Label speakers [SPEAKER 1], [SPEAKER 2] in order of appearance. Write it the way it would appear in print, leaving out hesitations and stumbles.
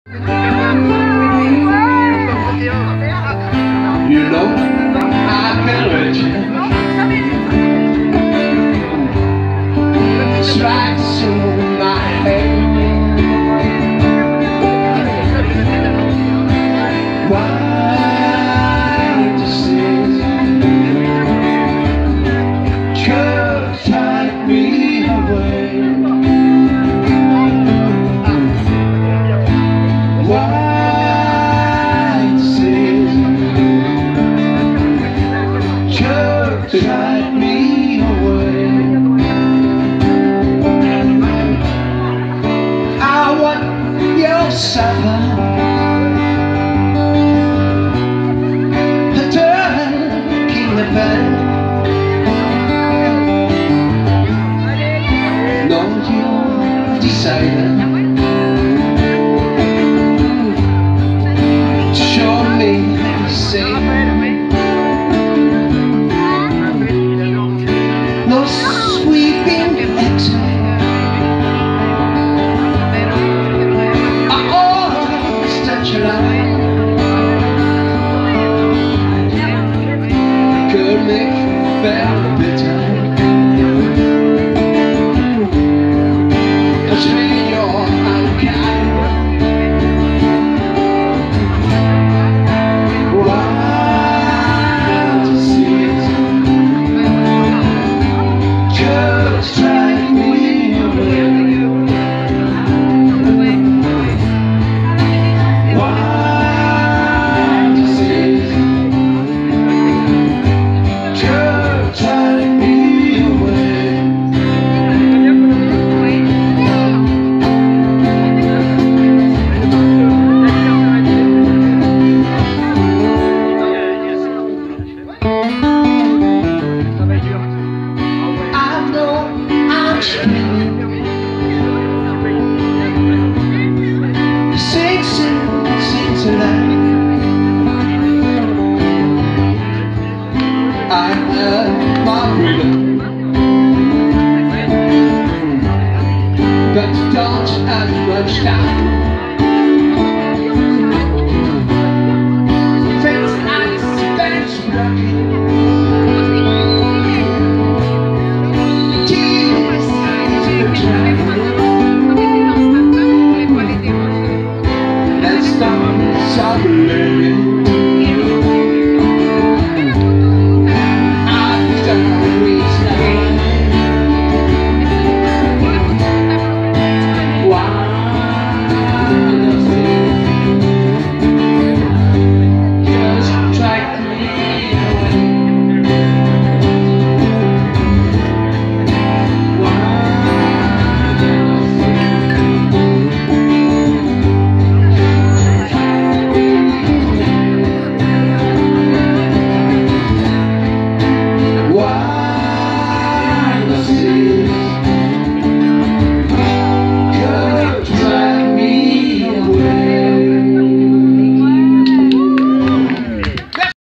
[SPEAKER 1] You know I can let you strikes in my head. Why does this church take me away? Why does this church take me away? I want your supper. Lord, you decided to show me how to sing. No sweeping exit. I always touch your line. Could make you feel bitter. I have my freedom, but don't have much time. Friends, I spent working, tears in the dry, and stars are living.